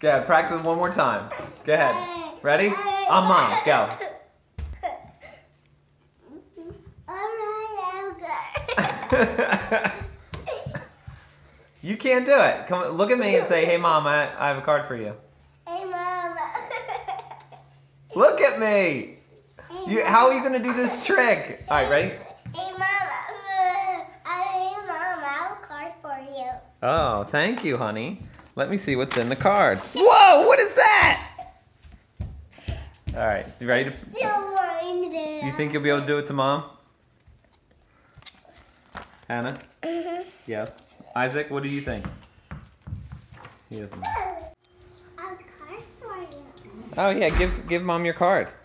Go ahead, practice one more time. Go ahead. Ready? On mom, go. You can't do it. Come, look at me and say, "Hey, mom, I have a card for you." Hey, mom. Look at me. How are you gonna do this trick? All right, ready? Hey, mom. Hey, mom, I have a card for you. Oh, thank you, honey. Let me see what's in the card. Whoa, what is that? All right, you ready to? Still wanting it. You think you'll be able to do it to mom? Hannah? Yes. Isaac, what do you think? He doesn't know. I have a card for you. Oh yeah, give mom your card.